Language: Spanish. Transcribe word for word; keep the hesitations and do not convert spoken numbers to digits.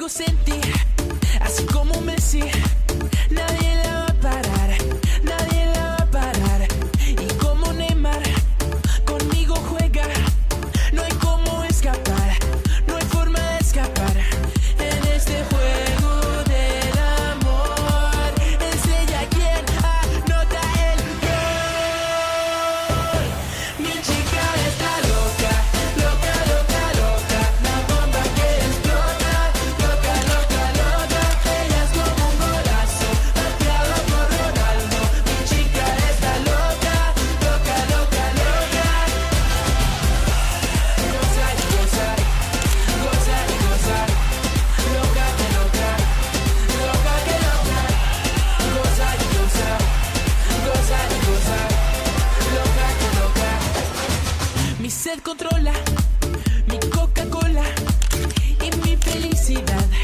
sentí, así como Messi. Nadie la va a parar, nadie la va a parar. Y como Neymar, conmigo juega. No hay cómo escapar, no hay forma de escapar. En este juego del amor, es ella quien anota el gol. Mi chica está loca, loca, loca, loca. La bomba que explota, loca, loca, loca. Ella es como un golazo, pateado por Ronaldo. Mi chica está loca, loca, loca, loca. Gozar y gozar, gozar y gozar. Loca que loca, loca que loca. Gozar y gozar, gozar y gozar. Loca que loca. Mi sed controla mi Coca-Cola y mi felicidad